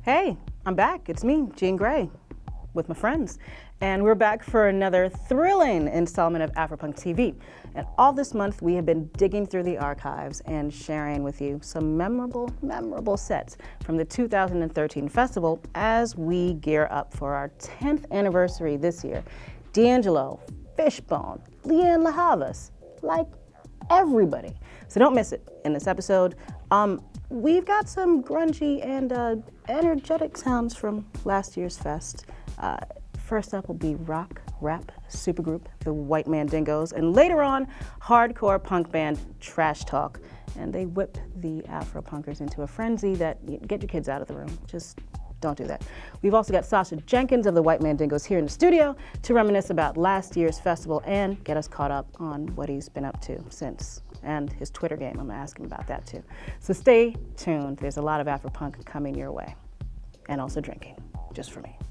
Hey, I'm back. It's me, Jean Grae, with my friends. And we're back for another thrilling installment of AFROPUNK TV. And all this month, we have been digging through the archives and sharing with you some memorable sets from the 2013 festival as we gear up for our 10th anniversary this year. D'Angelo, Fishbone, Leanne La Havas, like everybody. So don't miss it in this episode. We've got some grungy and energetic sounds from last year's fest. First up will be rock, rap supergroup, the White Mandingos, and later on, hardcore punk band Trash Talk. And they whip the Afro-punkers into a frenzy that, get your kids out of the room. Just don't do that. We've also got Sacha Jenkins of the White Mandingos here in the studio to reminisce about last year's festival and get us caught up on what he's been up to since. And his Twitter game, I'm gonna ask him about that too. So stay tuned, there's a lot of Afropunk coming your way. And also drinking, just for me.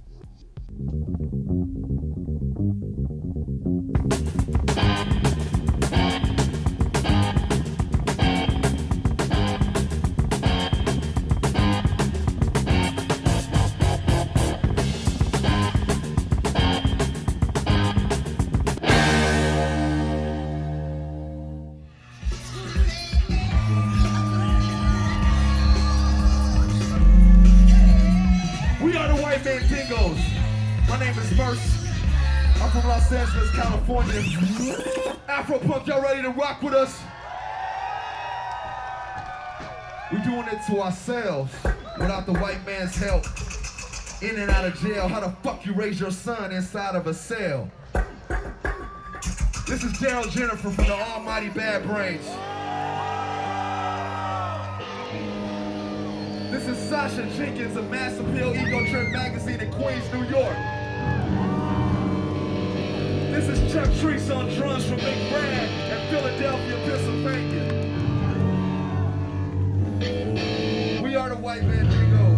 Mandingos. My name is Merce. I'm from Los Angeles, California. Afropunk, y'all ready to rock with us? We're doing it to ourselves without the white man's help. In and out of jail, how the fuck you raise your son inside of a cell? This is Gerald Jennifer from the Almighty Bad Brains. This is Sacha Jenkins of Mass Appeal Ego Trip Magazine in Queens, New York. This is Chuck Treese on drums from Big Brad in Philadelphia, Pennsylvania. We are the White Mandingos.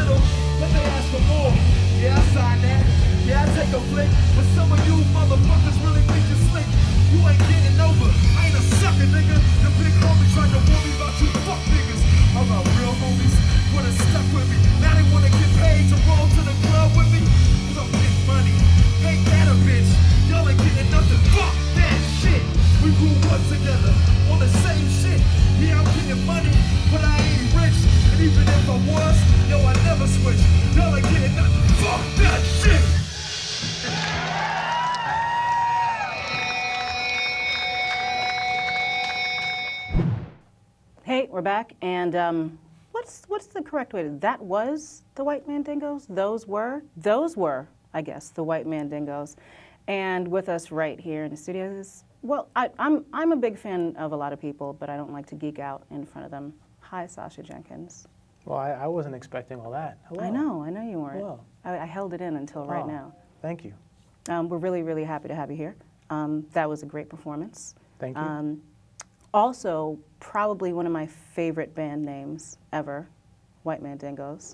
little, but they ask for more. Yeah, I sign that. Yeah, I take a flick. But some of you motherfuckers really think you're slick. You ain't getting over. I ain't a sucker, nigga. The big homie tried to warn me about you fuck niggas. I'm about real homies. Wanna stuck with me. Now they wanna get paid to roll to the club with me. Cause I'm getting money. Ain't that a bitch? Y'all ain't getting nothing. Fuck that shit. We grew up together on the same shit. Yeah, I'm getting money, but I ain't rich. And even if I was, yo, I never switch. Y'all ain't getting nothing. Fuck that shit. Hey, we're back, and what's the correct way? That was the White Mandingos? Those were, I guess, the White Mandingos. And with us right here in the studio is, well, I'm a big fan of a lot of people, but I don't like to geek out in front of them. Hi, Sacha Jenkins. Well, I wasn't expecting all that. Hello. I know you weren't. Hello. I held it in until right now. Thank you. We're really, really happy to have you here. That was a great performance. Thank you. Also, probably one of my favorite band names ever, White Mandingos.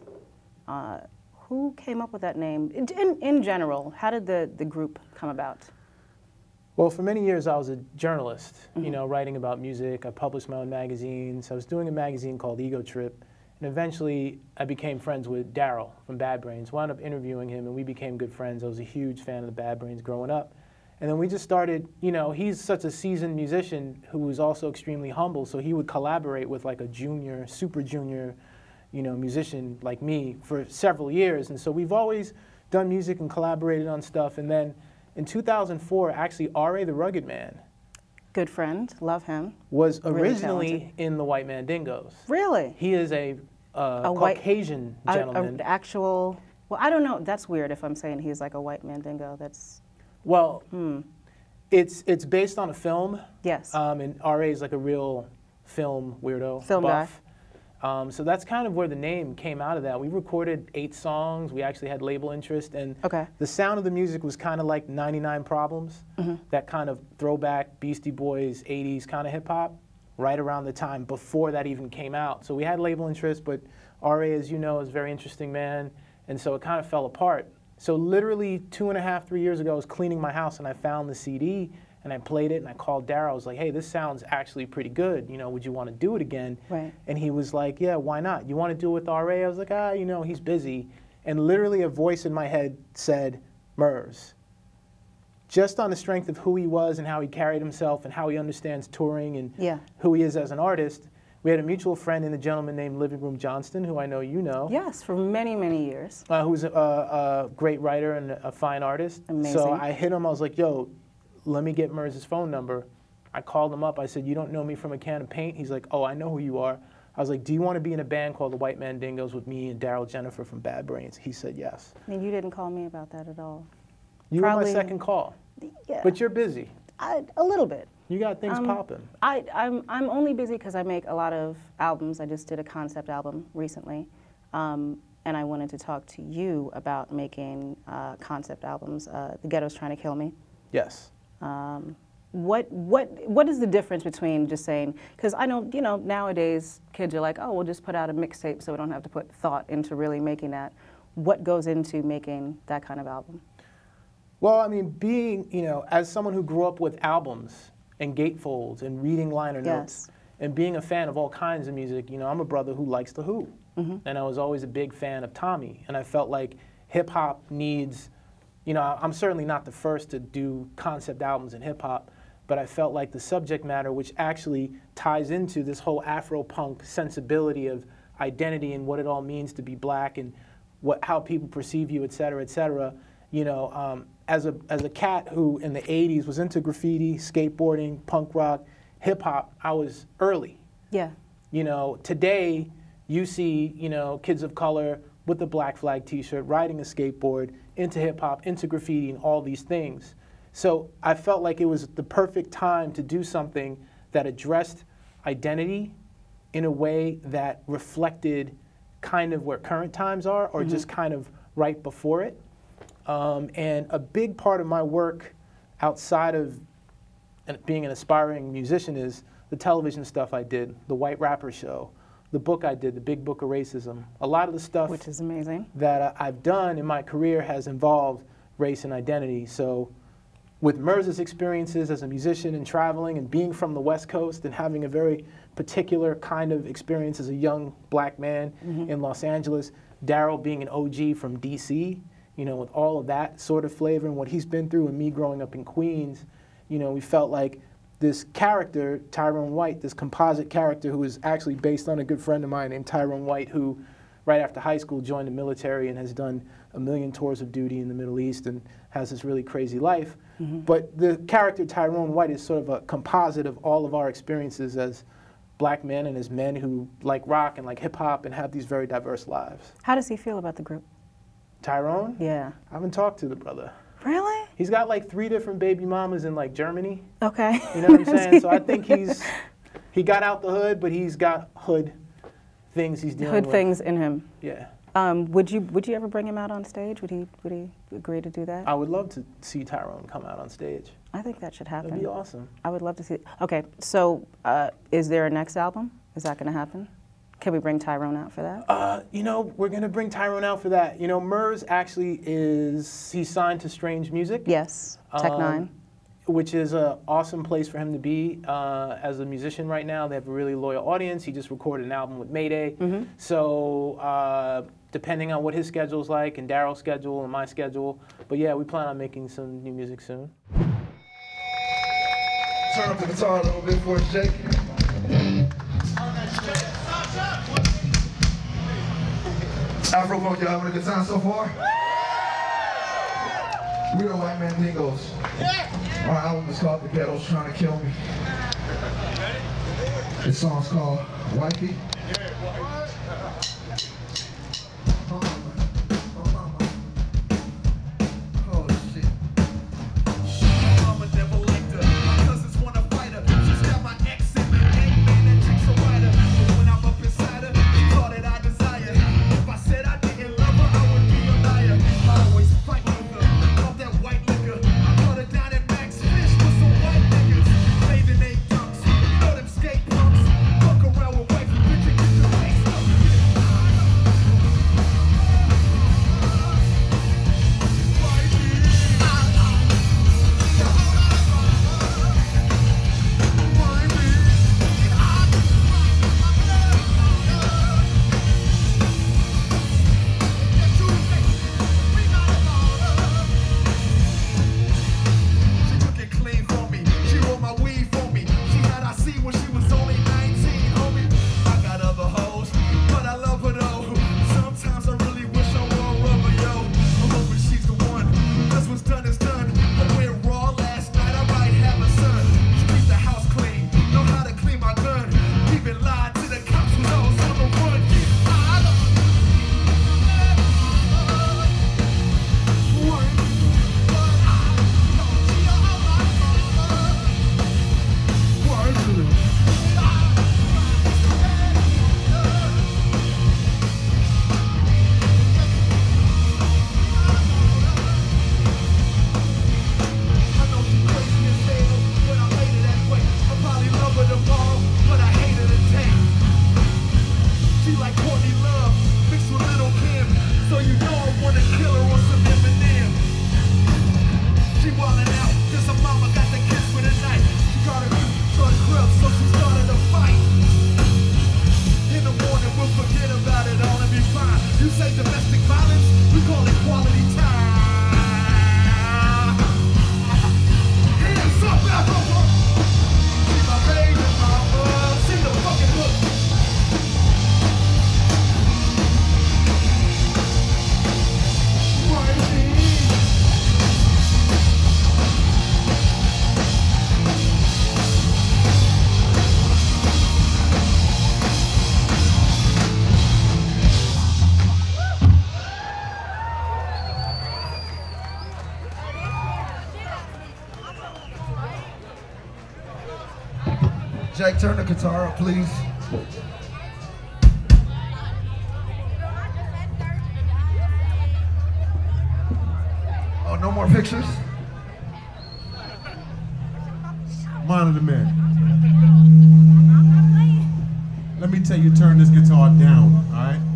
Who came up with that name? In general, how did the group come about? Well, for many years I was a journalist, you know, writing about music. I published my own magazines. I was doing a magazine called Ego Trip, and eventually I became friends with Daryl from Bad Brains. Wound up interviewing him, and we became good friends. I was a huge fan of the Bad Brains growing up. And then we just started, you know, he's such a seasoned musician who was also extremely humble, so he would collaborate with like a junior, super junior, you know, musician like me for several years. And so we've always done music and collaborated on stuff. And then in 2004, actually, R.A. the Rugged Man. Good friend, love him. Was Really originally in the White Mandingos. Really? He is a Caucasian gentleman. An actual, well, I don't know, that's weird if I'm saying he's like a White Mandingo, that's... Well, it's based on a film. Yes. And R.A. is like a real film weirdo. Film buff. So that's kind of where the name came out of that. We recorded 8 songs. We actually had label interest. And the sound of the music was kind of like 99 Problems, that kind of throwback Beastie Boys, 80s kind of hip hop, right around the time before that even came out. So we had label interest, but R.A., as you know, is a very interesting man. And so it kind of fell apart. So literally 2.5, 3 years ago, I was cleaning my house and I found the CD and I played it and I called Daryl. I was like, hey, this sounds actually pretty good. You know, would you want to do it again? Right. And he was like, yeah, why not? You want to do it with R.A.? I was like, you know, he's busy. And literally a voice in my head said, Murs. Just on the strength of who he was and how he carried himself and how he understands touring and who he is as an artist. We had a mutual friend in a gentleman named Living Room Johnston, who I know you know. Yes, for many, many years. Who's a great writer and a fine artist. Amazing. So I hit him, I was like, yo, let me get Murs' phone number. I called him up, I said, you don't know me from a can of paint? He's like, oh, I know who you are. I was like, do you want to be in a band called the White Mandingos with me and Daryl Jennifer from Bad Brains? He said yes. I mean, you didn't call me about that at all. You were my second call. Yeah. But you're busy. A little bit. You got things popping. I'm only busy because I make a lot of albums. I just did a concept album recently, and I wanted to talk to you about making concept albums. The Ghetto's Trying to Kill Me. Yes. What is the difference between just saying? Because I know, you know, nowadays kids are like, oh, we'll just put out a mixtape so we don't have to put thought into really making that. What goes into making that kind of album? Well, I mean, being, you know, as someone who grew up with albums and gatefolds and reading liner notes and being a fan of all kinds of music, you know, I'm a brother who likes The Who. And I was always a big fan of Tommy. And I felt like hip-hop needs, you know, I'm certainly not the first to do concept albums in hip-hop, but I felt like the subject matter, which actually ties into this whole Afro-punk sensibility of identity and what it all means to be black and how people perceive you, et cetera, you know, as a cat who in the 80s was into graffiti, skateboarding, punk rock, hip hop, I was early. Yeah. You know, today you see, you know, kids of color with the Black Flag t-shirt, riding a skateboard, into hip hop, into graffiti and all these things. So I felt like it was the perfect time to do something that addressed identity in a way that reflected kind of where current times are or just kind of right before it. And a big part of my work outside of being an aspiring musician is the television stuff I did, the White Rapper Show, the book I did, The Big Book of Racism. A lot of the stuff which is amazing that I've done in my career has involved race and identity. So with Merz's experiences as a musician and traveling and being from the West Coast and having a very particular kind of experience as a young black man in Los Angeles, Daryl being an OG from DC, you know, with all of that sort of flavor and what he's been through, and me growing up in Queens, you know, we felt like this character, Tyrone White, this composite character who is actually based on a good friend of mine named Tyrone White, who right after high school joined the military and has done a million tours of duty in the Middle East and has this really crazy life. But the character Tyrone White is sort of a composite of all of our experiences as black men and as men who like rock and like hip hop and have these very diverse lives. How does he feel about the group? Tyrone? Yeah. I haven't talked to the brother. Really? He's got like 3 different baby mamas in like Germany. Okay. You know what I'm saying? So I think he got out the hood, but he's got hood things he's dealing with. Hood things in him. Yeah. Would you ever bring him out on stage? Would he agree to do that? I would love to see Tyrone come out on stage. I think that should happen. That'd be awesome. I would love to see it. Okay, so is there a next album? Is that going to happen? Can we bring Tyrone out for that? You know, we're going to bring Tyrone out for that. You know, Merz actually he's signed to Strange Music. Yes, Tech Nine. Which is an awesome place for him to be as a musician right now. They have a really loyal audience. He just recorded an album with Mayday. So depending on what his schedule's like and Daryl's schedule and my schedule. But yeah, we plan on making some new music soon. Turn up the guitar a little bit for us, Jake. AFROPUNK, y'all having a good time so far? We are White Mandingos. Our album is called The Ghetto's Trying to Kill Me. This song's called Wifey. Jake, turn the guitar up, please. Oh, no more pictures? Monitor man. let me tell you, turn this guitar down, all right?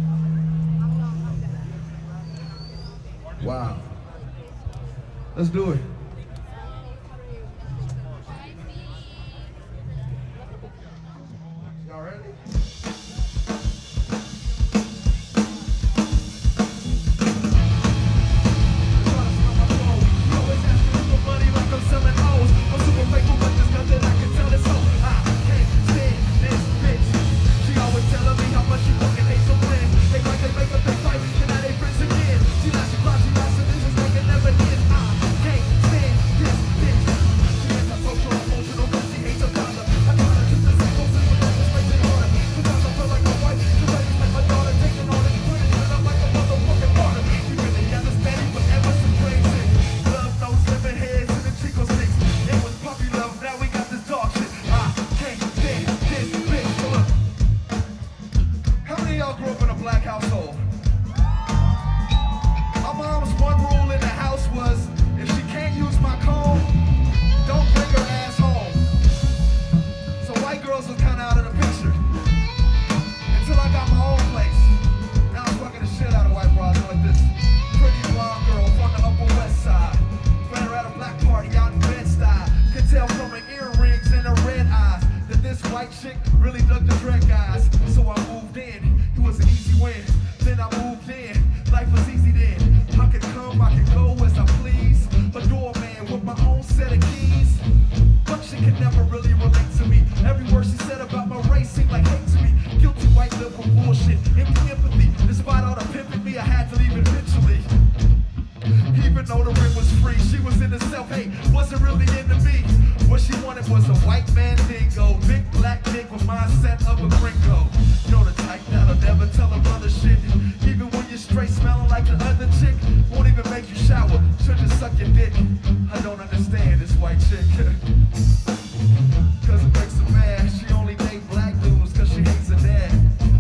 Wow. Let's do it. Y'all ready? Was a white mandingo, big black dick with mindset of a gringo. You know the type that'll never tell a brother shit. Even when you're straight smelling like the other chick, won't even make you shower, should just suck your dick. I don't understand this white chick. Cause it makes her mad, she only date black dudes cause she hates her dad.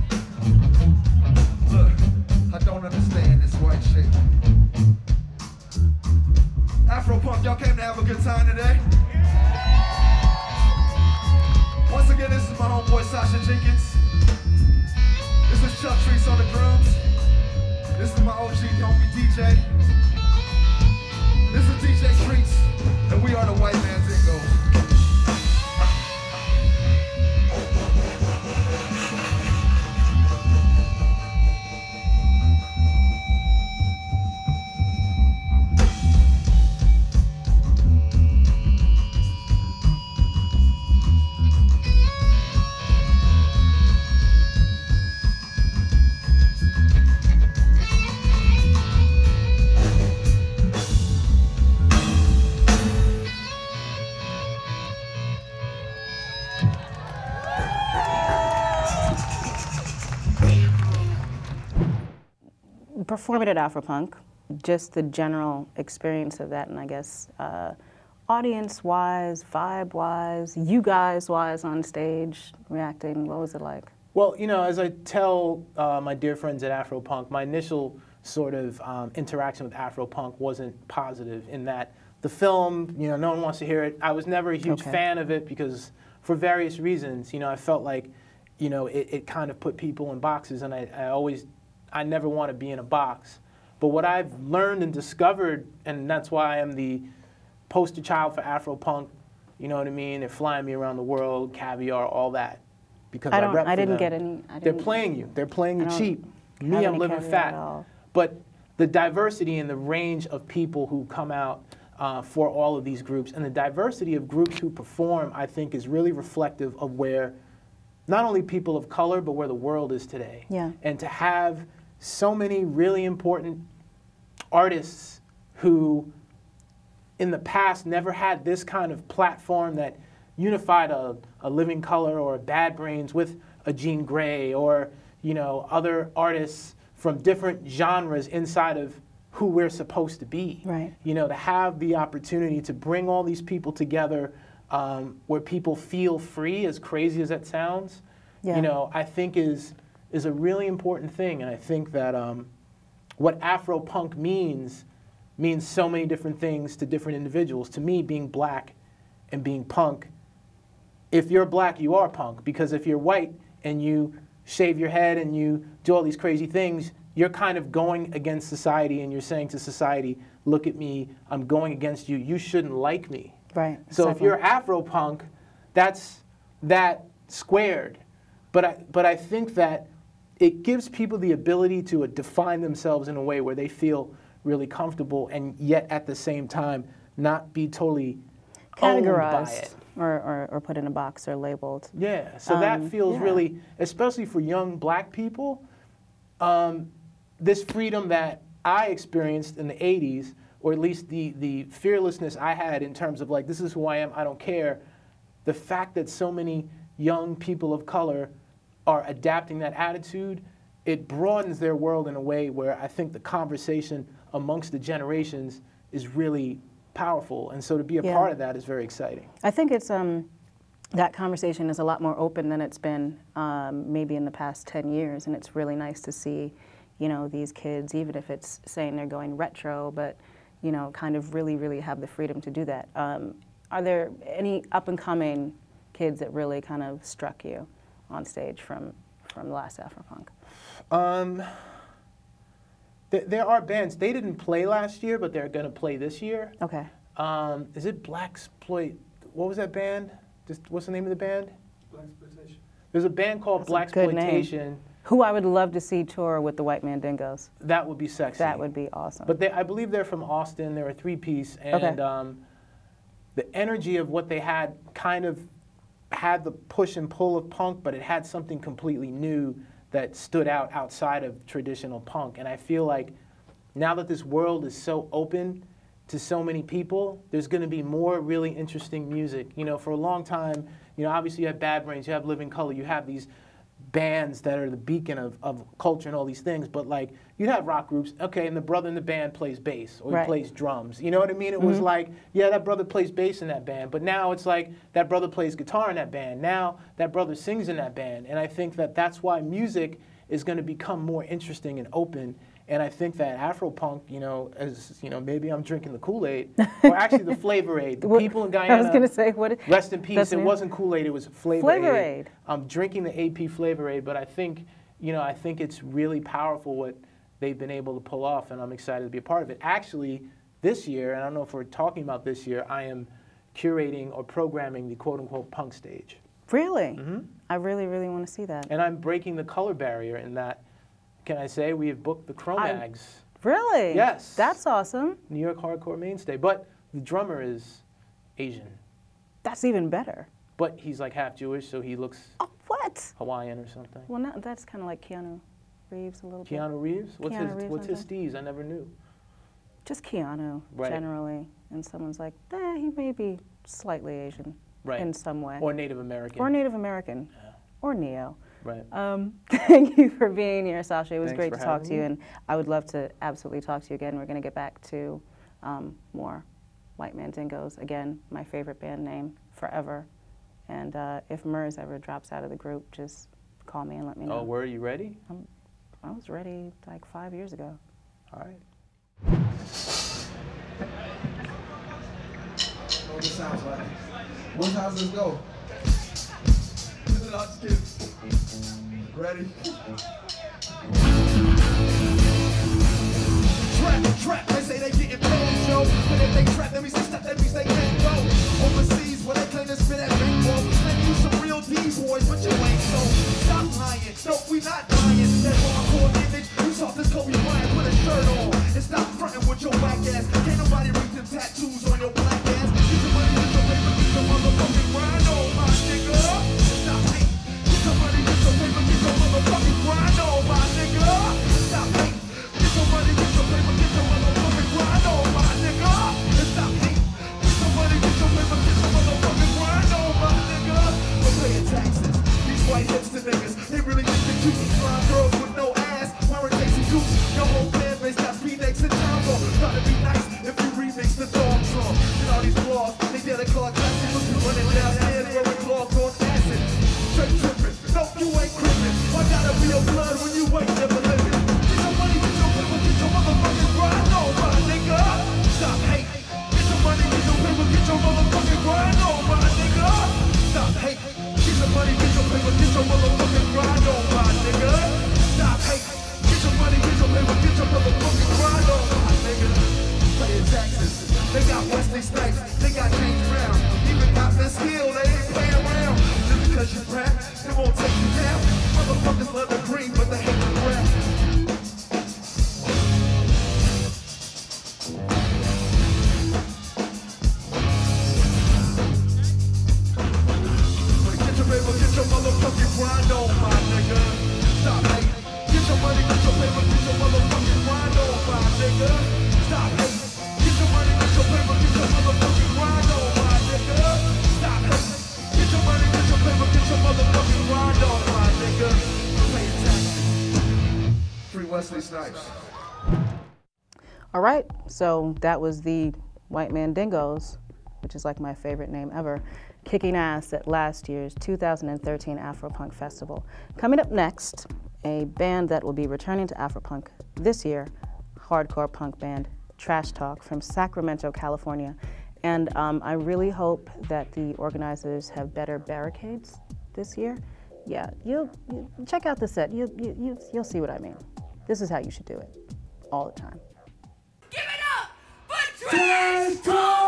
Look, I don't understand this white chick. AfroPunk, y'all came to have a good time today? Once again, this is my homeboy Sacha Jenkins. This is Chuck Treese on the drums. This is my OG homie DJ. This is DJ Treats, and we are the White Mandingos. Performing at AfroPunk, just the general experience of that, and I guess audience-wise, vibe-wise, you guys-wise on stage, reacting, what was it like? Well, you know, as I tell my dear friends at AfroPunk, my initial sort of interaction with AfroPunk wasn't positive in that the film, you know, no one wants to hear it. I was never a huge fan of it because for various reasons, you know, I felt like, you know, it kind of put people in boxes, and I never want to be in a box. But what I've learned and discovered, and that's why I am the poster child for AfroPunk, you know what I mean? They're flying me around the world, caviar, all that. Because I rep for them. I didn't get any. They're playing you. They're playing you cheap. Me, I'm living fat. But the diversity and the range of people who come out for all of these groups, and the diversity of groups who perform, I think is really reflective of where not only people of color, but where the world is today. Yeah. And to have so many really important artists who in the past never had this kind of platform that unified a Living Colour or a Bad Brains with a Jean Grae, or, you know, other artists from different genres inside of who we're supposed to be. Right. You know, to have the opportunity to bring all these people together where people feel free, as crazy as that sounds, you know, I think is a really important thing. And I think that what AfroPunk means so many different things to different individuals. To me, being black and being punk, if you're black, you are punk, because if you're white, and you shave your head and you do all these crazy things, you're kind of going against society, and you're saying to society, look at me, I'm going against you, you shouldn't like me. Right. So if you're Afropunk, that's that squared. But I think that it gives people the ability to define themselves in a way where they feel really comfortable, and yet at the same time not be totally owned by it. Or put in a box or labeled. Yeah, so that feels really, especially for young black people, this freedom that I experienced in the 80s, or at least the fearlessness I had in terms of like, this is who I am, I don't care. The fact that so many young people of color are adapting that attitude, it broadens their world in a way where I think the conversation amongst the generations is really powerful. And so to be a part of that is very exciting. I think it's, that conversation is a lot more open than it's been maybe in the past 10 years. And it's really nice to see, you know, these kids, even if it's saying they're going retro, but, you know, kind of really have the freedom to do that. Are there any up-and-coming kids that really kind of struck you on stage from the last Afropunk? There are bands. They didn't play last year, but they're going to play this year. Okay. Is it Blaxploit? What was that band? What's the name of the band? Blaxploitation. There's a band called Blaxploitation. Who I would love to see tour with the White Mandingos. That would be sexy. That would be awesome. But I believe they're from Austin. They're a three-piece, and the energy of what they had kind of had the push and pull of punk, but it had something completely new that stood out outside of traditional punk. And I feel like now that this world is so open to so many people, there's going to be more really interesting music. You know, for a long time, you know, obviously you have Bad Brains, you have Living Color, you have these bands that are the beacon of culture and all these things, but like you'd have rock groups, okay, and the brother in the band plays bass or he plays drums. You know what I mean? It was like, yeah, that brother plays bass in that band, but now it's like that brother plays guitar in that band. Now that brother sings in that band. And I think that that's why music is going to become more interesting and open. And I think that Afropunk, you know, as you know, maybe I'm drinking the Kool-Aid, or actually the Flavor Aid. The people in Guyana. I was going to say, rest in peace. It wasn't Kool-Aid. It was Flavor Aid. I'm drinking the AP Flavor Aid, but I think, you know, I think it's really powerful what they've been able to pull off, and I'm excited to be a part of it. Actually, this year, and I don't know if we're talking about this year, I am curating or programming the quote-unquote punk stage. Really? I really want to see that. And I'm breaking the color barrier in that. Can I say we have booked the Cro-Mags? Really? Yes. That's awesome. New York hardcore mainstay. But the drummer is Asian. That's even better. But he's like half Jewish, so he looks Hawaiian or something. Well, no, that's kind of like Keanu Reeves a little bit. Keanu Reeves? What's his thing? steez? I never knew. Just Keanu, generally. And someone's like, he may be slightly Asian in some way. Or Native American. Or Native American. Yeah. Or Neo. Right. Thank you for being here, Sacha. It was Thanks great for to talk to you, having and I would love to absolutely talk to you again. We're going to get back to more White Mandingos. Again, my favorite band name forever. And if Murs ever drops out of the group, just call me and let me know. Oh, were you ready? I was ready like 5 years ago. All right. What it sounds like. What how's this go? Ready? Trap, they say they getting paid, Joe. But if they trap, that means they step, that means they can't go. Overseas, where they claim to spit at rainbow. Man, you some real D-boys, but you ain't so. Stop lying, no, we not lying. That hardcore image, you saw this Kobe Bryant put a shirt on. And stop fronting with your whack ass. Can't nobody read them tattoos on your black ass. Get your money, get your paper, get your motherfucking grind on, my nigga. Stop hating. Get your money, get your paper, get your motherfucking grind on, my nigga. Stop hating. Get your money, get your paper, get your motherfucking grind on, my nigga. Stop hating. Get your money, get your paper, get your motherfucking grind on, my nigga. For paying taxes. These white hipster niggas, they really think they cute. Flying girls with no ass, wearing Daisy Dukes. Your whole fan base got Phoenix and Jumbo. Gotta be nice if you remix the dog song. And all these blogs, they did a Clark classic. Look, you running downstairs, throwing clogs on acid. Straight tripping, no, you ain't crippin'. Why gotta be a blood when you ain't never living? Get your money, get your paper, get your motherfucking grind on, my nigga. Stop hating. Get your money, get your paper, get your motherfucking grind on, my nigga. Stop hating. Get your money, get your paper, get your motherfucking grind on. All right, so that was the White Mandingos, which is like my favorite name ever, kicking ass at last year's 2013 AFROPUNK Festival. Coming up next, a band that will be returning to AFROPUNK this year, hardcore punk band Trash Talk from Sacramento, California. And I really hope that the organizers have better barricades this year. Yeah, you check out the set. You'll see what I mean. This is how you should do it, all the time. Give it up for Trash Talk!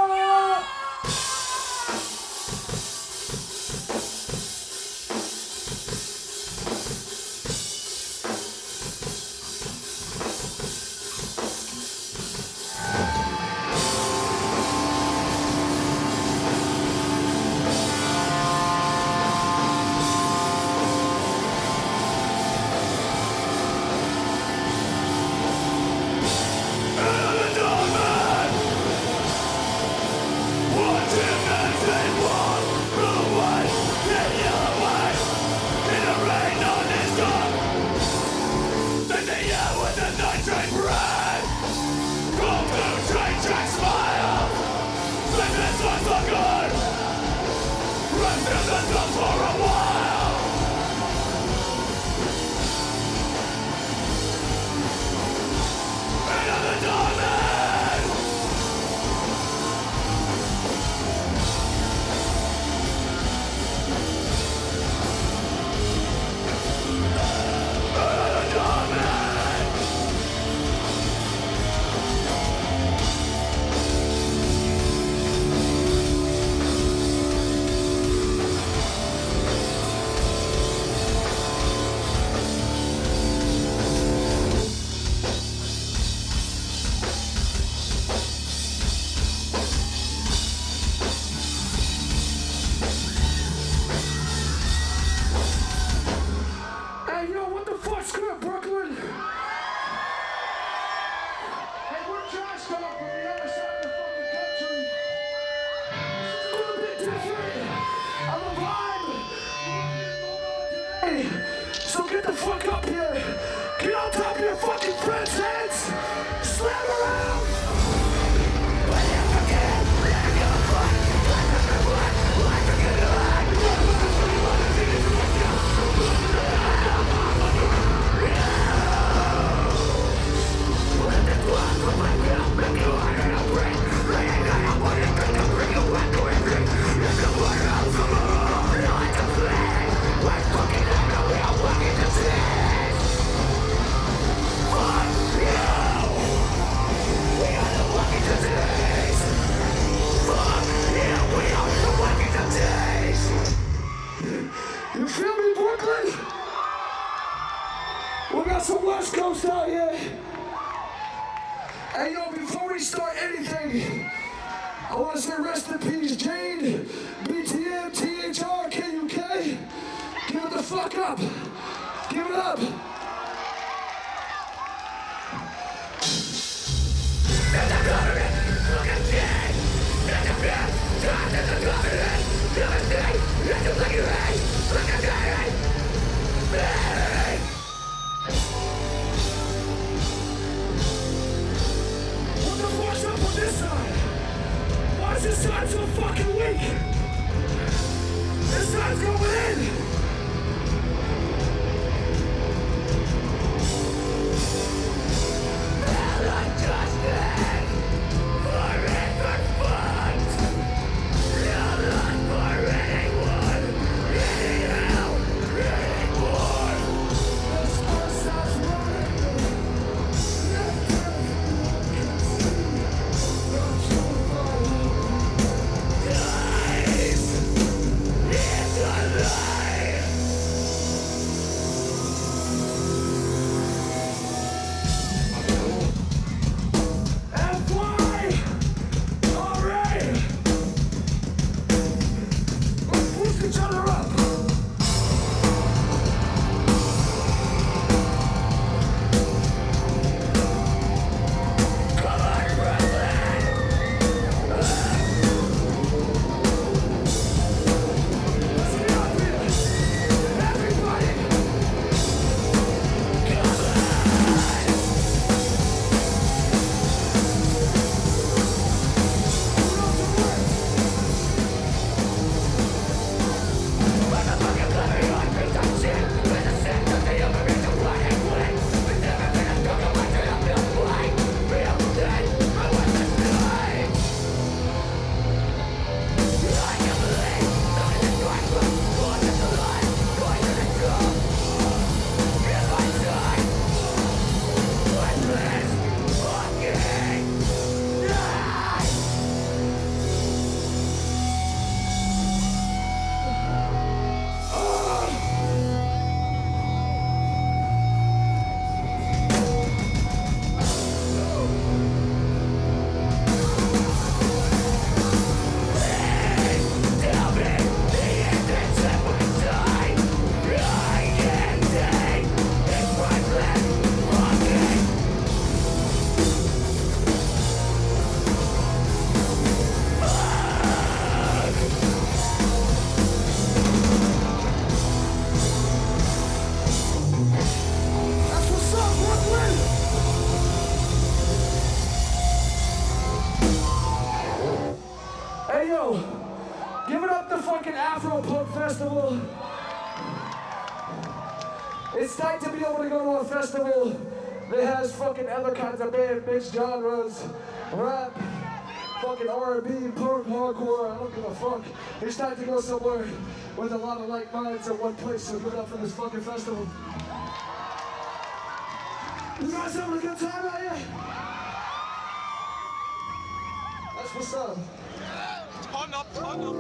So get the fuck up here. Get on top of your fucking friends' heads. Slam around. You feel me, Brooklyn? We got some West Coast out here. Hey, yo, before we start anything, I want to say rest in peace, Jane, BTM, THR, KUK. Give it the fuck up. Give it up. What the fuck's up on this side? Why is this side so fucking weak? This side's going in. It's alive! yo, give it up the fucking AFROPUNK Festival. It's tight to be able to go to a festival that has fucking other kinds of band, mixed genres, rap, fucking R&B, punk, hardcore, I don't give a fuck. It's time to go somewhere with a lot of like minds in one place, so give it up for this fucking festival. You guys having a good time out here? That's what's up. Turn up.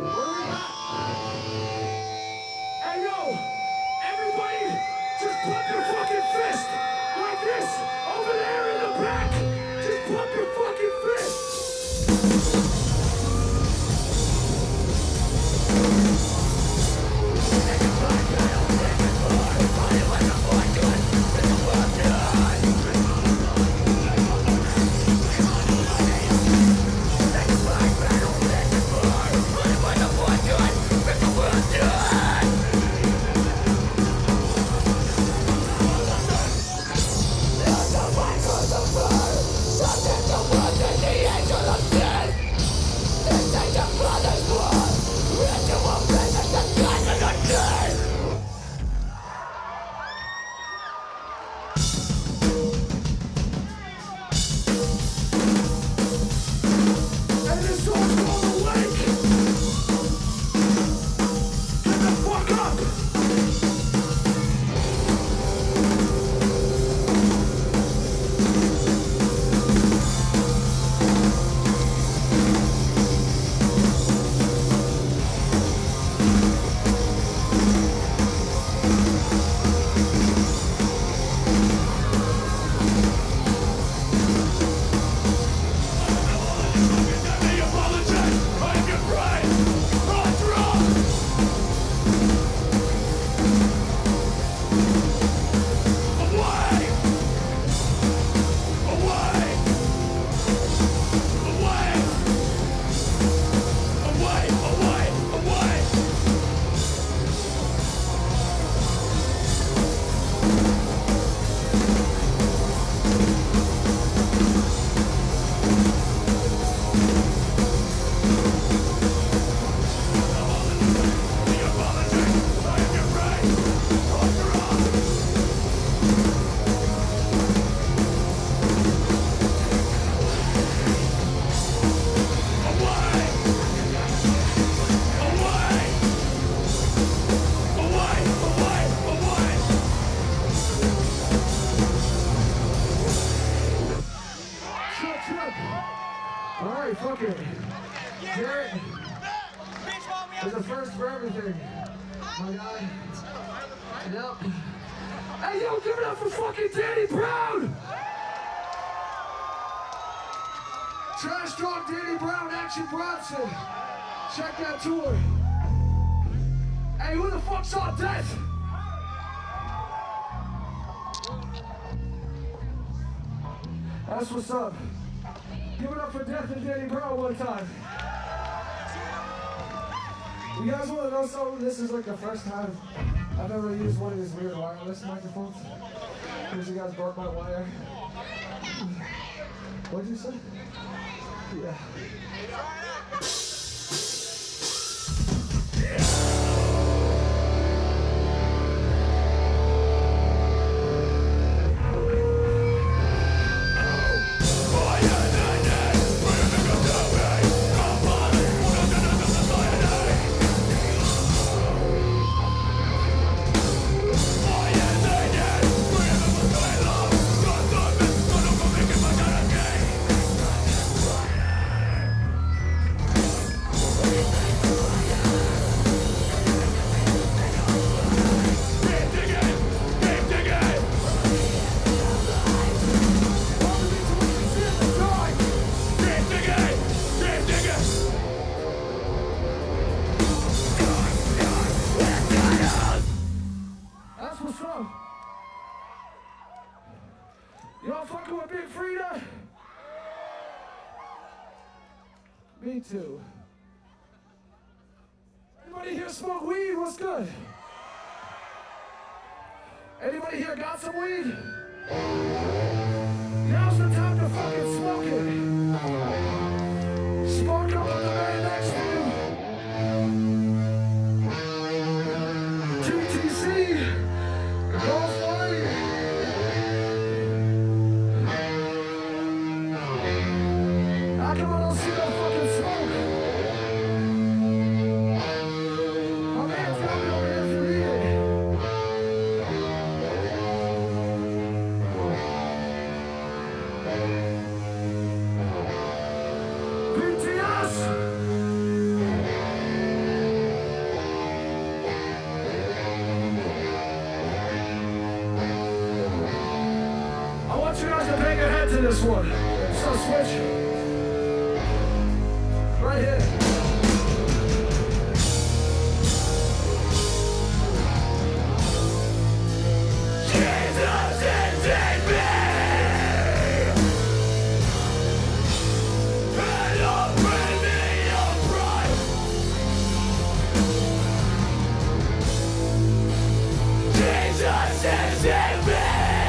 Hey yo, everybody, just pump your fucking fist like this over there in the back. Just pump your fucking fist. Alright, fuck it. Garrett, there's a first for everything. My guy. Yep. Hey, yo, give it up for fucking Danny Brown! Trash Talk Danny Brown, Action Bronson. Check that tour. Hey, who the fuck saw Death? That's what's up. Give it up for Death and Danny Brown one time. You guys want to know something? This is like the first time I've ever used one of these weird wireless microphones. Because you guys broke my wire. What'd you say? Yeah. Y'all fucking with Big Frida? Me too. Anybody here smoke weed? What's good? Anybody here got some weed? Now's the time to fucking smoke it. Spark up with the man next to you. this one. So switch. Right here. Jesus is in me. And I'll bring me your pride. Jesus is in me.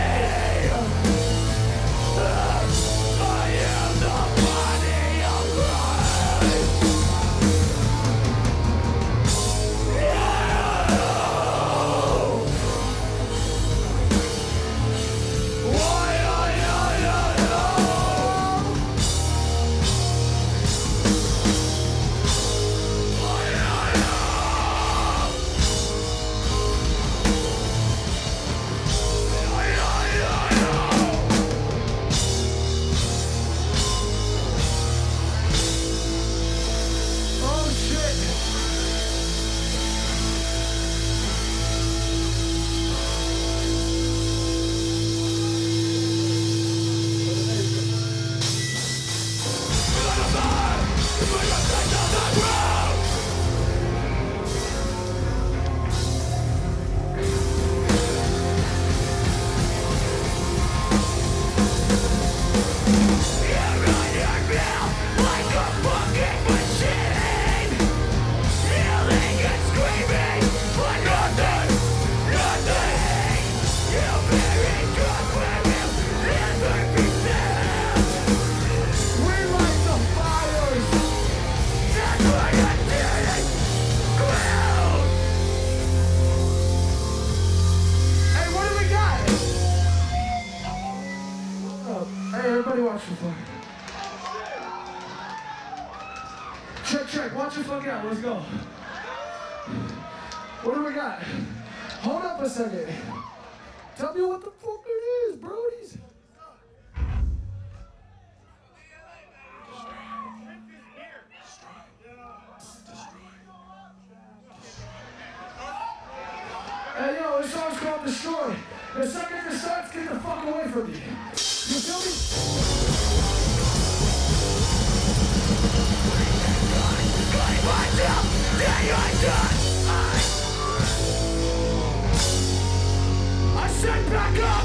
Check, watch your fuck out, let's go. What do we got? Hold up a second. Tell me what the fuck it is, brodies. Hey yo, this song's called Destroy. The second this starts, get the fuck away from me. You feel me? I said back up!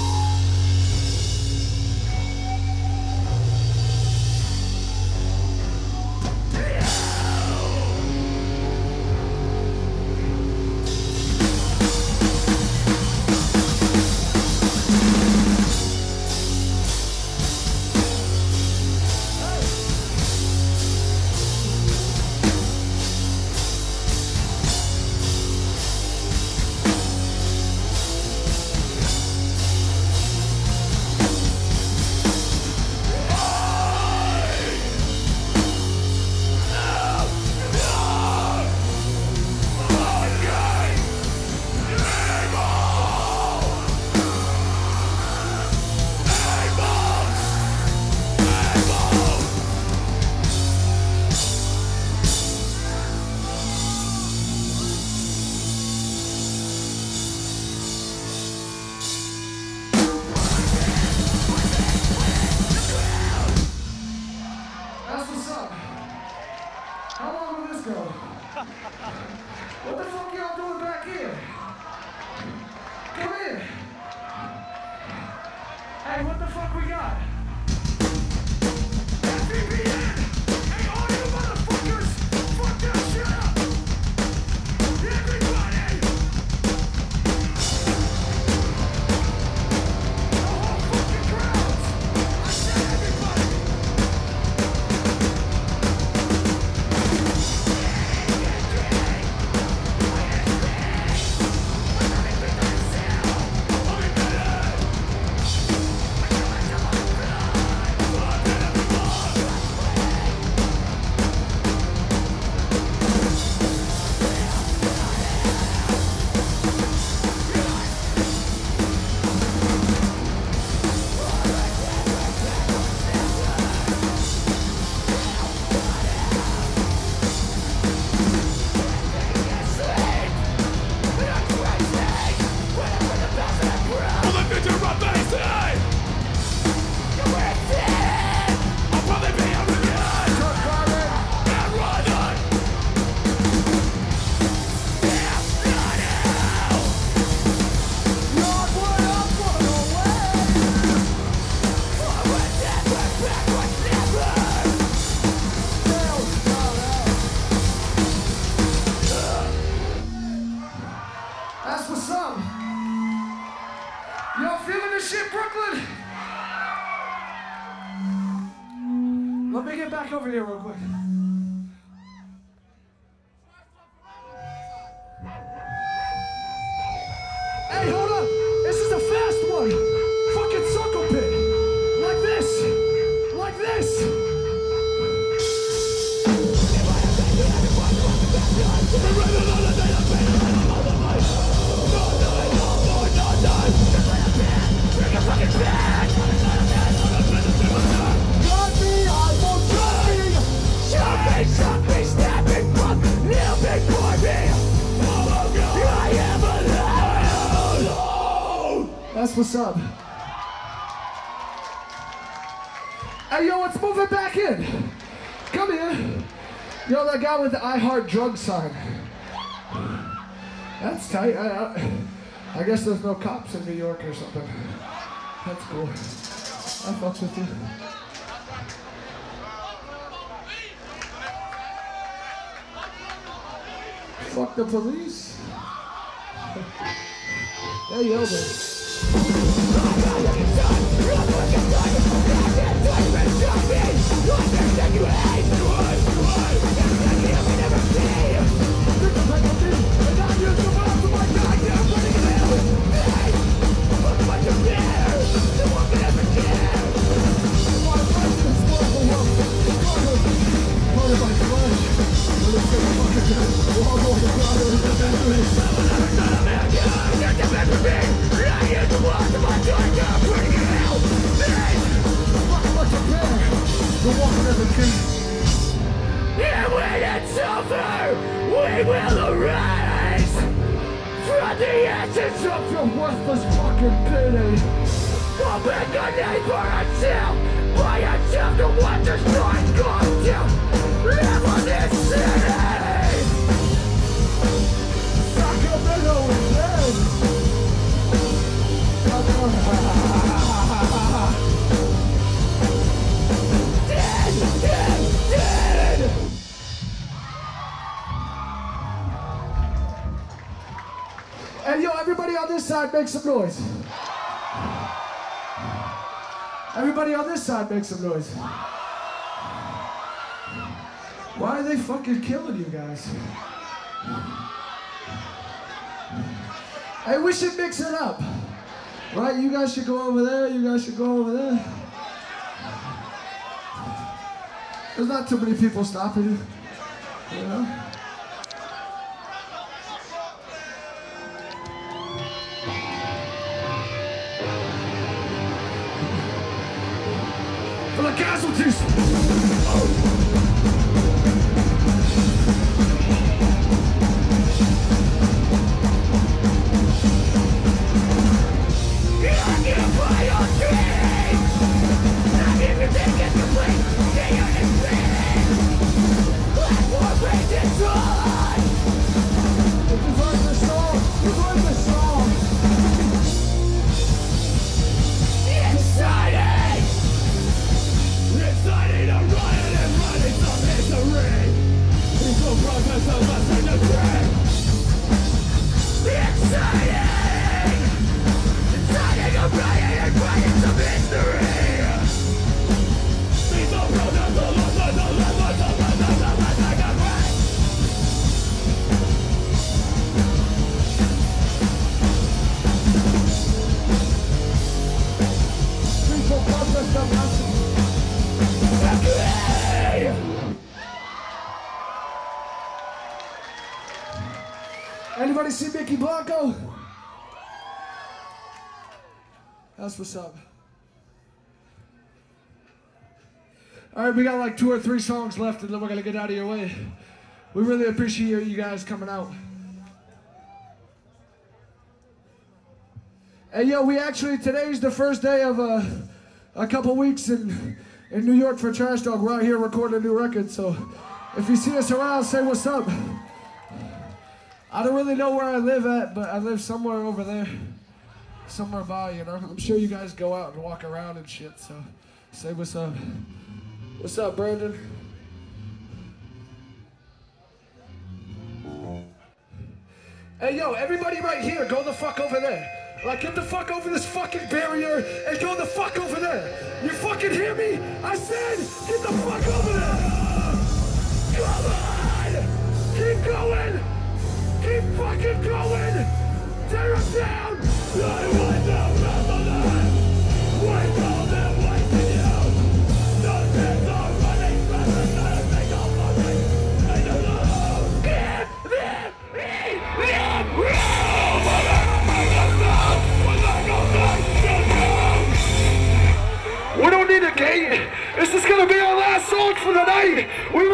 What the fuck y'all doing back here? Come in. Hey, what the fuck we got? SVPN! Hey, all you motherfuckers! Fuck that shit up! Everybody! The whole fucking crowd! I said everybody! Let me get back over here real quick. Hey, hold up. This is a fast one. Fucking circle pit. Like this. Like this. That's what's up. Hey, yo, let's move it back in. Come here. Yo, that guy with the I Heart Drug sign. That's tight. I guess there's no cops in New York or something. That's cool. I fucks with you. Fuck the police. They yelled it. And when it's over, we will arise from the essence of your worthless fucking pity. We'll make a name for ourselves by ourselves to what this life going to live on this city. Sacramento is dead. Dead. Hey, yo, everybody on this side make some noise. Everybody on this side make some noise. Why are they fucking killing you guys? Hey, we should mix it up. Right, you guys should go over there, you guys should go over there. There's not too many people stopping you. You know? For the casualties! Anybody see Mickey Blanco? That's what's up. All right, we got like 2 or 3 songs left, and then we're gonna get out of your way. We really appreciate you guys coming out. Hey, yo, we actually, today's the first day of a couple weeks in New York for Trash Dog. We're out here recording a new record, so if you see us around, say what's up. I don't really know where I live at, but I live somewhere over there. Somewhere by, you know. I'm sure you guys go out and walk around and shit, so say what's up. What's up, Brandon? Hey, yo, everybody right here, go the fuck over there. Like, get the fuck over this fucking barrier and go the fuck over there. You fucking hear me? I said, get the fuck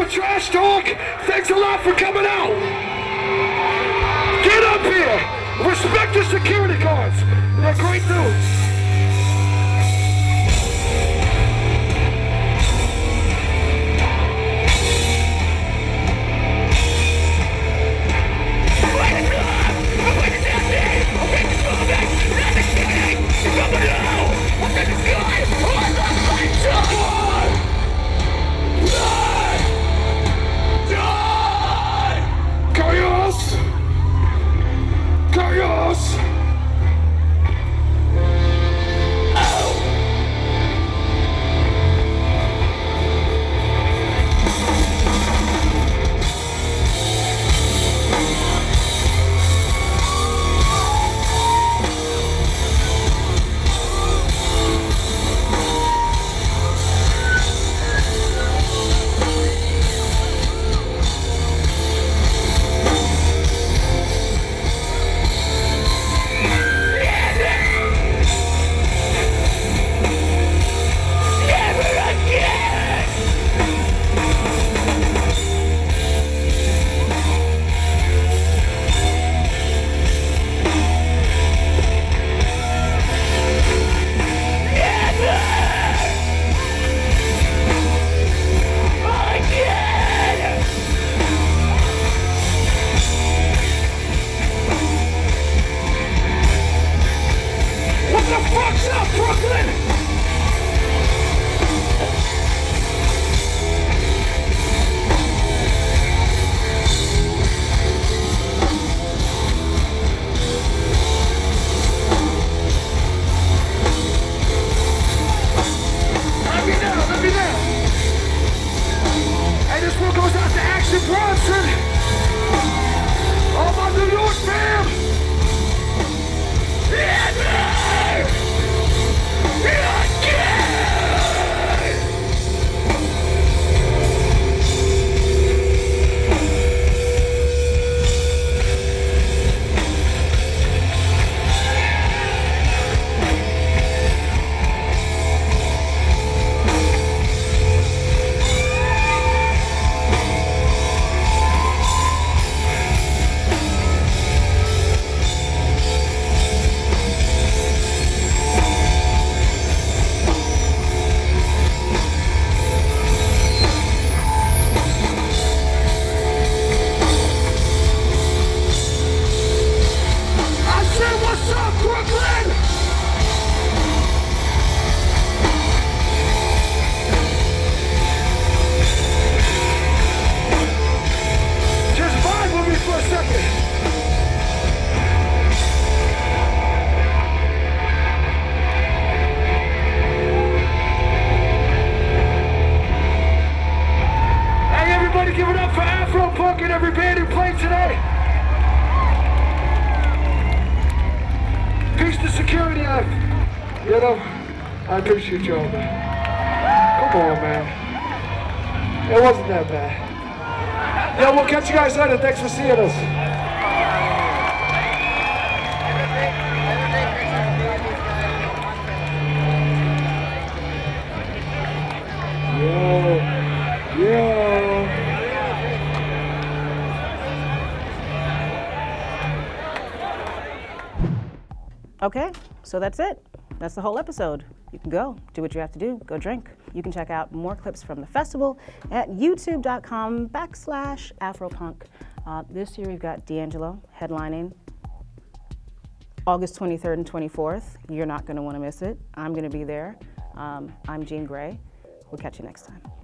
trash talk. Thanks a lot for coming out. Get up here. Respect the security guards. They're great dudes. I appreciate you all, man. Come on, man. It wasn't that bad. Yeah, we'll catch you guys later. Thanks for seeing us. Okay, so that's it. That's the whole episode. You can go, do what you have to do, go drink. You can check out more clips from the festival at youtube.com/AfroPunk. This year we've got D'Angelo headlining August 23rd and 24th. You're not gonna wanna miss it. I'm gonna be there. I'm Jean Grae. We'll catch you next time.